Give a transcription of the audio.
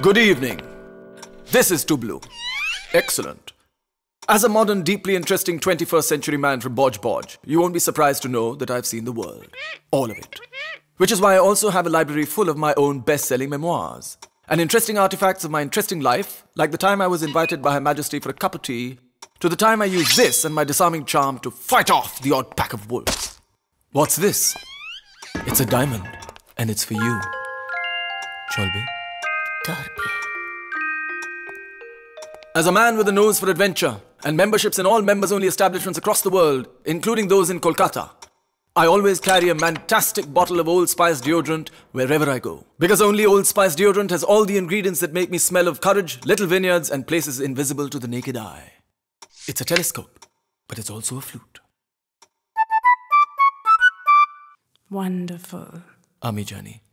Good evening. This is Tublu. Excellent. As a modern, deeply interesting 21st century man from Bodge Bodge, you won't be surprised to know that I've seen the world. All of it. Which is why I also have a library full of my own best-selling memoirs. And interesting artifacts of my interesting life, like the time I was invited by Her Majesty for a cup of tea, to the time I used this and my disarming charm to fight off the odd pack of wolves. What's this? It's a diamond, and it's for you. Cholbe? Darbe. As a man with a nose for adventure and memberships in all members-only establishments across the world, including those in Kolkata, I always carry a fantastic bottle of Old Spice deodorant wherever I go. Because only Old Spice deodorant has all the ingredients that make me smell of courage, little vineyards, and places invisible to the naked eye. It's a telescope, but it's also a flute. Wonderful. Ami Jani.